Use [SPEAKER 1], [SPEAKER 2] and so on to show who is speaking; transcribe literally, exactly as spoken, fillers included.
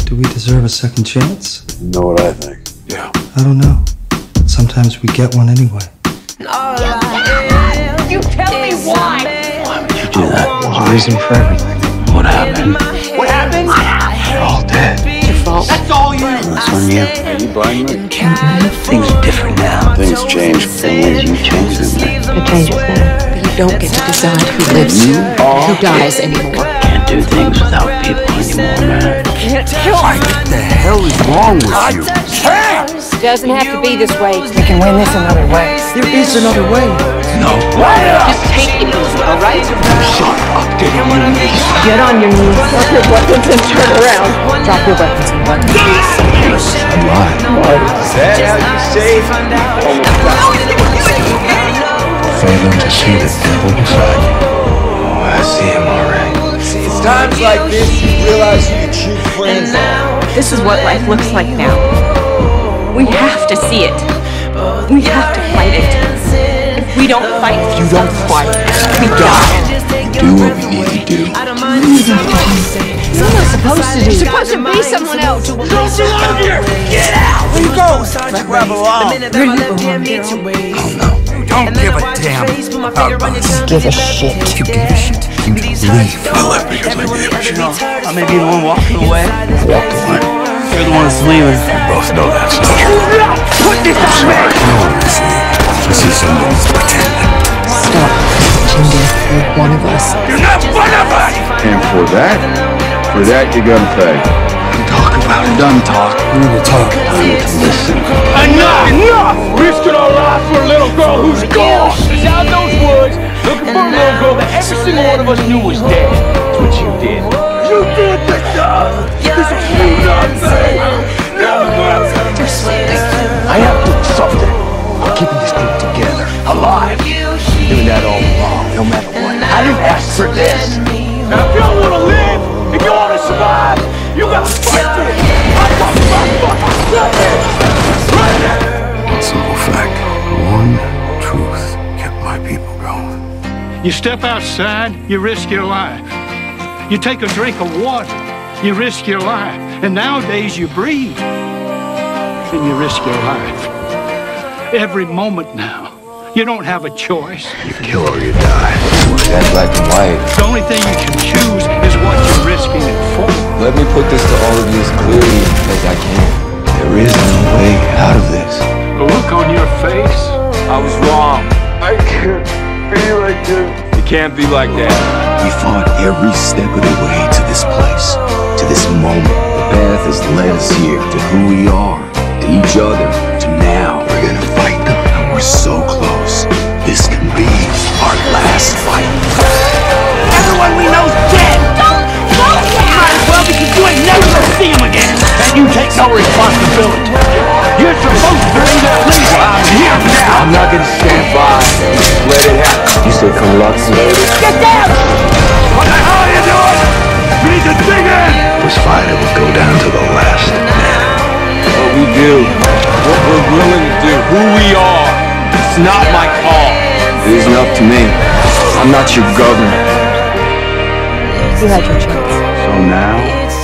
[SPEAKER 1] Do we deserve a second chance?
[SPEAKER 2] You know what I think?
[SPEAKER 3] Yeah.
[SPEAKER 1] I don't know. Sometimes we get one anyway.
[SPEAKER 4] You tell me why!
[SPEAKER 3] Why would you do that?
[SPEAKER 1] There's a reason for everything.
[SPEAKER 3] What happened?
[SPEAKER 4] What happened?
[SPEAKER 3] They're all dead.
[SPEAKER 4] It's your fault. That's all you.
[SPEAKER 3] That's on you.
[SPEAKER 2] Are you buying me?
[SPEAKER 3] Things are different now.
[SPEAKER 2] Things change. Thing is, you change them.
[SPEAKER 5] It changes now. But you don't get to decide who lives, who dies anymore.
[SPEAKER 3] Can't do things without people anymore, man.
[SPEAKER 4] What
[SPEAKER 3] the hell is wrong with you?
[SPEAKER 5] It doesn't have to be this way. We can win this another way.
[SPEAKER 1] There is another way.
[SPEAKER 3] No.
[SPEAKER 5] Just take it easy, all right?
[SPEAKER 3] Shut up, get on your knees.
[SPEAKER 5] Get on your knees, drop your weapons, and turn around. Drop your weapons and run.
[SPEAKER 3] I'm lying.
[SPEAKER 2] Is that how you save?
[SPEAKER 3] Failing to see the devil beside you. Oh, I see him already.
[SPEAKER 2] It's times like this you realize you can cheat friends on.
[SPEAKER 6] This is what life looks like now. We have to see it. We have to fight it. If we don't fight,
[SPEAKER 3] You don't fight.
[SPEAKER 6] we die.
[SPEAKER 3] Do what we need to do.
[SPEAKER 5] Someone's supposed to do. You're supposed to be someone else.
[SPEAKER 4] Get out! Where you go? Back where I belong.
[SPEAKER 5] Where you belong,
[SPEAKER 3] Oh no.
[SPEAKER 4] Don't give a damn about us.
[SPEAKER 5] Give a shit.
[SPEAKER 3] You give a shit. You leave. I left because I gave a shit.
[SPEAKER 4] I may be the one walking away.
[SPEAKER 3] Walk away.
[SPEAKER 4] You're the one that's leaving.
[SPEAKER 3] We both know that's not true.
[SPEAKER 4] Put this on me!
[SPEAKER 3] I know what I see. I see someone pretending.
[SPEAKER 5] Stop pretending you're one of us.
[SPEAKER 3] You're not one of us!
[SPEAKER 2] And for that, for that you gotta pay.
[SPEAKER 3] Talk about it. Done talk. We need to talk. I need to listen.
[SPEAKER 4] Enough! Enough! Risking our lives for a little girl who's gone! She's out in those woods, looking for a little girl that every single one of us knew was dead. That's what you did. You did this stuff! This is you nothing!
[SPEAKER 3] There's something. I have to do something. I'm keeping this group together. Alive. You're doing that all wrong, no matter what. I didn't ask for this.
[SPEAKER 4] Now if you don't want to live, if you want to survive, you gotta fight for it! I got my fucking
[SPEAKER 3] One simple fact. One truth kept my people going.
[SPEAKER 7] You step outside, you risk your life. You take a drink of water, you risk your life. And nowadays you breathe, and you risk your life. Every moment now. You don't have a choice.
[SPEAKER 3] You kill or you die.
[SPEAKER 2] That's black and white.
[SPEAKER 7] The only thing you can choose is what you're risking it for.
[SPEAKER 2] Let me put this to all of you as clearly as I can.
[SPEAKER 3] There is no way out of this.
[SPEAKER 7] The look on your face.
[SPEAKER 4] I was wrong. I can't be like this. You can't be like that.
[SPEAKER 3] We fought every step of the way to this place, to this moment. The path has led us here to who we are, to each other, to now. We're gonna fight them, and we're so close. This can be our last fight.
[SPEAKER 4] Everyone we know's dead! Don't go there! Might as well, because you ain't never gonna see him again! And you take no responsibility! You're supposed to be that leader! I'm here now!
[SPEAKER 2] I'm not gonna stand by and let it happen. You said come lock me.
[SPEAKER 4] Get down! What the hell are you doing? You need to dig in!
[SPEAKER 3] This fight it would go down to the last man.
[SPEAKER 2] What we do, what we're willing to do, who we are. It's not my call. It isn't up to me. I'm not your governor.
[SPEAKER 5] You had your chance.
[SPEAKER 2] So now,